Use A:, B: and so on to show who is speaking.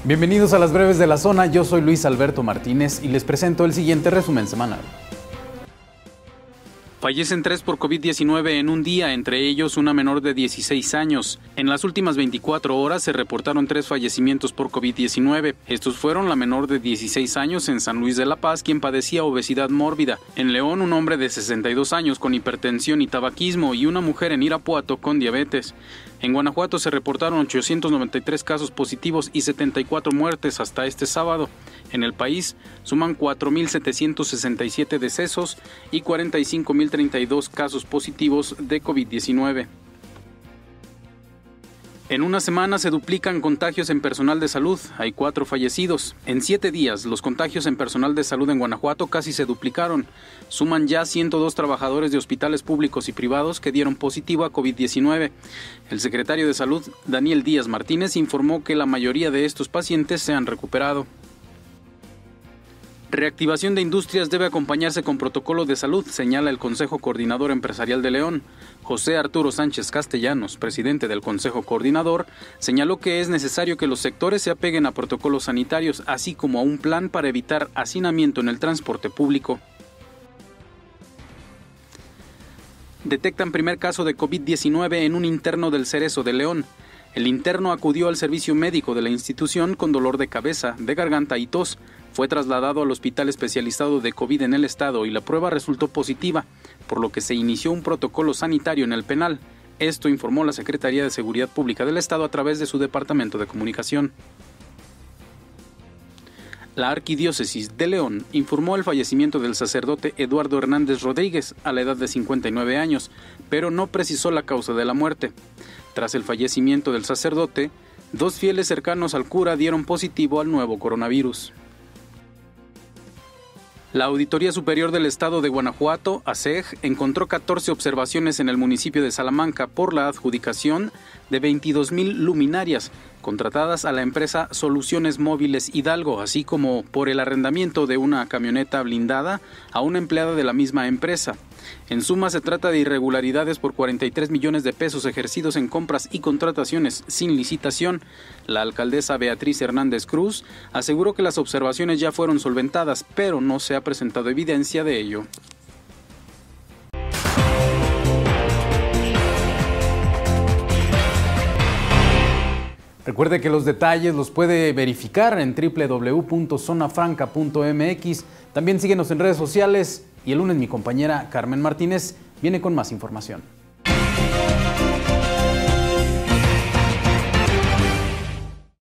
A: Bienvenidos a las breves de la zona, yo soy Luis Alberto Martínez y les presento el siguiente resumen semanal. Fallecen 3 por COVID-19 en un día, entre ellos una menor de 16 años. En las últimas 24 horas se reportaron 3 fallecimientos por COVID-19. Estos fueron la menor de 16 años en San Luis de la Paz, quien padecía obesidad mórbida. En León, un hombre de 62 años con hipertensión y tabaquismo y una mujer en Irapuato con diabetes. En Guanajuato se reportaron 893 casos positivos y 74 muertes hasta este sábado. En el país suman 4.767 decesos y 45.032 casos positivos de COVID-19. En una semana se duplican contagios en personal de salud, hay 4 fallecidos. En 7 días, los contagios en personal de salud en Guanajuato casi se duplicaron. Suman ya 102 trabajadores de hospitales públicos y privados que dieron positivo a COVID-19. El secretario de Salud, Daniel Díaz Martínez, informó que la mayoría de estos pacientes se han recuperado. Reactivación de industrias debe acompañarse con protocolo de salud, señala el Consejo Coordinador Empresarial de León. José Arturo Sánchez Castellanos, presidente del Consejo Coordinador, señaló que es necesario que los sectores se apeguen a protocolos sanitarios, así como a un plan para evitar hacinamiento en el transporte público. Detectan primer caso de COVID-19 en un interno del Cerezo de León. El interno acudió al servicio médico de la institución con dolor de cabeza, de garganta y tos. Fue trasladado al hospital especializado de COVID en el estado y la prueba resultó positiva, por lo que se inició un protocolo sanitario en el penal. Esto informó la Secretaría de Seguridad Pública del Estado a través de su Departamento de Comunicación. La Arquidiócesis de León informó el fallecimiento del sacerdote Eduardo Hernández Rodríguez a la edad de 59 años, pero no precisó la causa de la muerte. Tras el fallecimiento del sacerdote, 2 fieles cercanos al cura dieron positivo al nuevo coronavirus. La Auditoría Superior del Estado de Guanajuato, ASEG, encontró 14 observaciones en el municipio de Salamanca por la adjudicación de 22,000 luminarias contratadas a la empresa Soluciones Móviles Hidalgo, así como por el arrendamiento de una camioneta blindada a una empleada de la misma empresa. En suma, se trata de irregularidades por 43 millones de pesos ejercidos en compras y contrataciones sin licitación. La alcaldesa Beatriz Hernández Cruz aseguró que las observaciones ya fueron solventadas, pero no se ha presentado evidencia de ello. Recuerde que los detalles los puede verificar en www.zonafranca.mx. También síguenos en redes sociales y el lunes mi compañera Carmen Martínez viene con más información.